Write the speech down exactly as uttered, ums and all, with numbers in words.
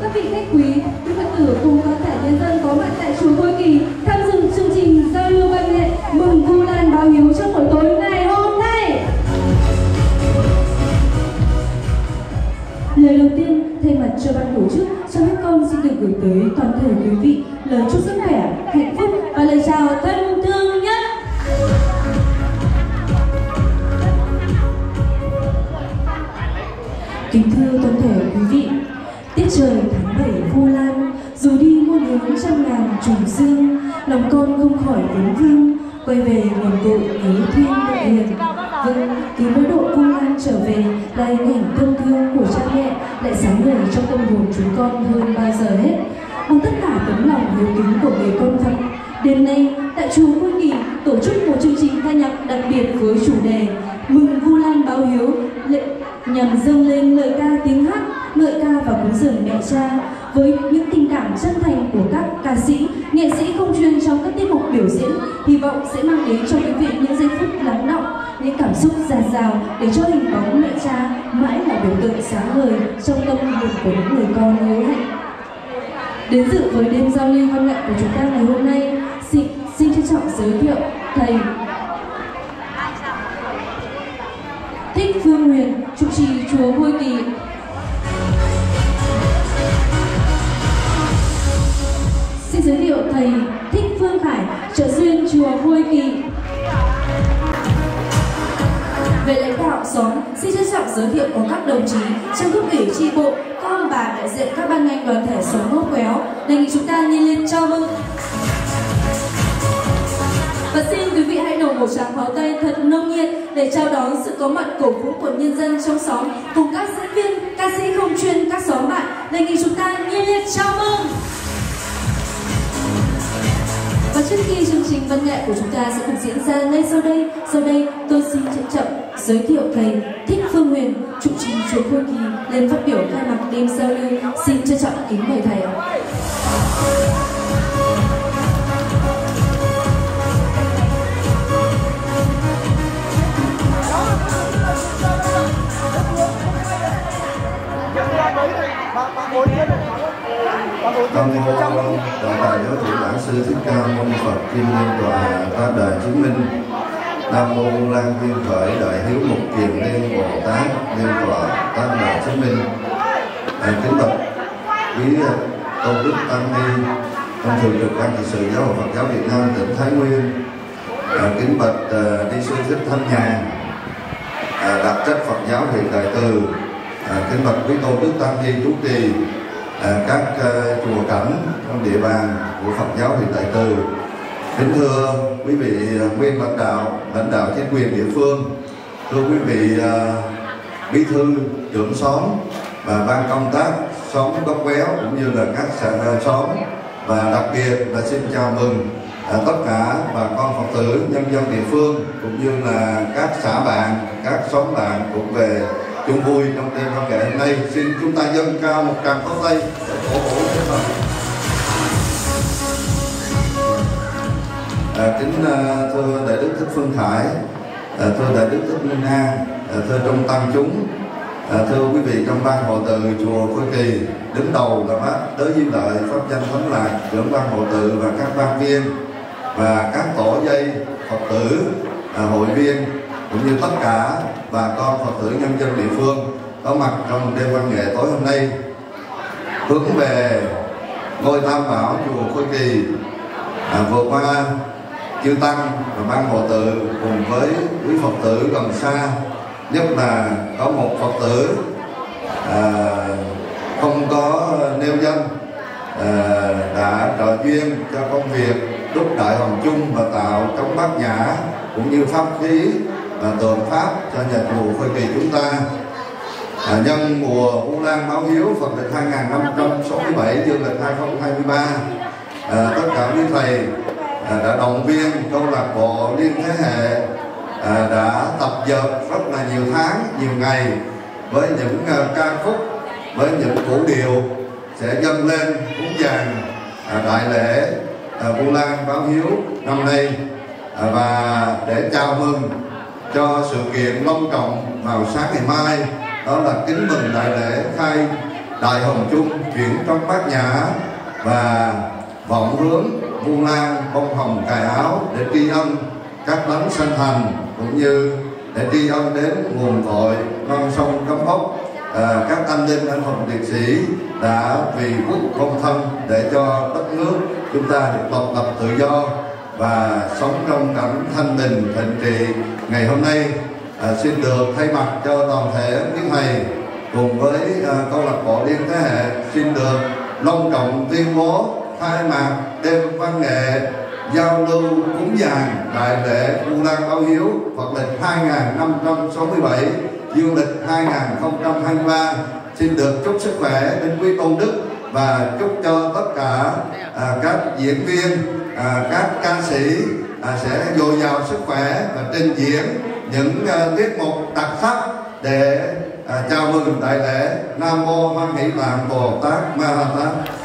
các vị khách quý, quý Phật tử cùng toàn thể nhân dân có mặt tại chùa Khôi Kỳ tham dự chương trình giao lưu văn nghệ mừng Vu Lan báo hiếu trong buổi tối ngày hôm nay. Lời đầu tiên thay mặt cho ban tổ chức, cho phép con xin được gửi tới toàn thể quý vị lời chúc sức khỏe, hạnh phúc và lời chào thân thương nhất. Kính thưa toàn thể quý vị, tiết trời tháng bảy Vu Lan, dù đi muôn hướng trăm ngàn trùng dương, lòng con không khỏi vấn vương, quay về nguồn cội nhớ thiên địa hiền. Vâng, cứ mỗi độ Vu Lan trở về là hình ảnh thân thương của cha mẹ lại sáng ngời trong tâm hồn chúng con hơn bao giờ hết. Bằng tất cả tấm lòng hiếu kính của người con Phật, đêm nay tại chùa Khôi Kỳ tổ chức một chương trình ca nhạc đặc biệt với chủ đề mừng Vu Lan báo hiếu, lệ nhằm dâng lên lời ca tiếng hát, ngợi ca và cúng dường mẹ cha với những tình cảm chân thành của các ca sĩ, nghệ sĩ không chuyên trong các tiết mục biểu diễn, hy vọng sẽ mang đến cho quý vị những giây phút lắng đọng, những cảm xúc dạt dào để cho hình bóng mẹ cha mãi là biểu tượng sáng ngời trong tâm hồn của những người con hiếu hạnh. Đến dự với đêm giao lưu văn nghệ của chúng ta ngày hôm nay, xin, xin trân trọng giới thiệu thầy Thích Phương Huyền, trụ trì chùa Khôi Kỳ. Xin giới thiệu thầy Thích Phương Khải, trợ duyên chùa Khôi Kỳ. Về lãnh đạo xóm, xin trân trọng giới thiệu có các đồng chí trong cấp ủy chi bộ, các ông bà đại diện các ban ngành đoàn thể xóm Ngốc Quéo. Đề nghị chúng ta nhiệt liệt chào mừng. Và xin quý vị hãy nổ một tràng pháo tay thật nồng nhiệt để chào đón sự có mặt cổ vũ của nhân dân trong xóm cùng các diễn viên, ca sĩ không chuyên các xóm bạn. Đề nghị chúng ta nhiệt liệt chào mừng. Và trước khi chương trình văn nghệ của chúng ta sẽ được diễn ra ngay sau đây, sau đây tôi xin trân trọng giới thiệu thầy Thích Phương Huyền, trụ trì chùa Khôi Kỳ lên phát biểu khai mạc đêm giao lưu. Xin trân trọng kính mời thầy ạ. Nam mô Đại Đại Giáo Chủ Bản Sư Thích Ca Mâu Ni Phật, Kim Liên Tọa Tác Đại Chứng Minh. Nam mô Lan Viên Khởi Đại Hiếu Mục Kiền Liên Bồ Tát Liên Tọa Tác Đại Chứng Minh. À, kính bạch quý Tôn Đức Tăng Ni trong thường trực Ban trị sự Giáo hội Phật giáo Việt Nam tỉnh Thái Nguyên. À, kính bạch uh, đi sư Thích Thanh Nhàn, à, đặc trách Phật giáo huyện Đại Từ. À, kính bạch quý Tôn Đức Tăng Ni chủ trì À, các uh, chùa cảnh trong địa bàn của Phật giáo huyện Đại Từ. Kính thưa quý vị uh, nguyên lãnh đạo, lãnh đạo chính quyền địa phương, thưa quý vị uh, bí thư, trưởng xóm và ban công tác xóm Ngốc Quéo cũng như là các xã uh, xóm, và đặc biệt là xin chào mừng uh, tất cả bà con Phật tử, nhân dân địa phương cũng như là các xã bạn, các xóm bạn cũng về chung vui trong đêm văn nghệ hôm nay. Xin chúng ta dâng cao một tràng pháo tay để cổ vũ cho mình. À, kính uh, thưa Đại Đức Thích Phương Khải, à, thưa Đại Đức Thích Minh An, à, thưa trong tăng chúng, à, thưa quý vị trong ban hộ tự chùa Khôi Kỳ, đứng đầu là bác Tới Diên Lợi, Pháp Danh Thánh Lạc, trưởng ban hộ tự và các ban viên và các tổ dây Phật tử, à, hội viên cũng như tất cả bà con Phật tử nhân dân địa phương có mặt trong đêm văn nghệ tối hôm nay, hướng về ngôi Tam Bảo chùa Khôi Kỳ. À, vừa qua chư tăng và ban hộ tự cùng với quý Phật tử gần xa, nhất là có một Phật tử à, không có nêu danh, à, đã trợ duyên cho công việc đúc đại hồng chung và tạo cống bát nhã cũng như pháp khí và tượng pháp cho nhà chùa Khôi Kỳ chúng ta. À, nhân mùa Vu Lan báo hiếu Phật lịch hai nghìn năm trăm sáu mươi bảy, dương lịch hai nghìn không trăm hai mươi ba, à, tất cả quý thầy à, đã động viên câu lạc bộ liên thế hệ, à, đã tập dượt rất là nhiều tháng, nhiều ngày với những uh, ca khúc, với những vũ điệu sẽ dâng lên cúng dường à, đại lễ à, Vu Lan báo hiếu năm nay, à, và để chào mừng cho sự kiện long trọng vào sáng ngày mai, đó là kính mừng đại lễ khai Đại Hồng Chung chuyển trong bát nhã và vọng hướng muôn lan bông hồng cài áo để tri ân các đấng sanh thành, cũng như để tri ân đến nguồn cội non sông Cấm Ốc, à, các anh linh anh hùng liệt sĩ đã vì quốc công thân để cho đất nước chúng ta được độc lập tự do và sống trong cảnh thanh bình thịnh trị. Ngày hôm nay à, xin được thay mặt cho toàn thể quý thầy cùng với à, câu lạc bộ Liên Thế Hệ xin được long trọng tuyên bố khai mạc đêm văn nghệ giao lưu cúng dường đại lễ Vu Lan báo hiếu Phật lịch hai nghìn năm trăm sáu mươi bảy, dương lịch hai nghìn không trăm hai mươi ba. Xin được chúc sức khỏe đến quý tôn đức và chúc cho tất cả à, các diễn viên, à, các ca sĩ à, sẽ dồi dào sức khỏe và trình diễn những à, tiết mục đặc sắc để à, chào mừng đại lễ. Nam mô Hoan Hỷ Tạng Bồ Tát Ma Ha Tát.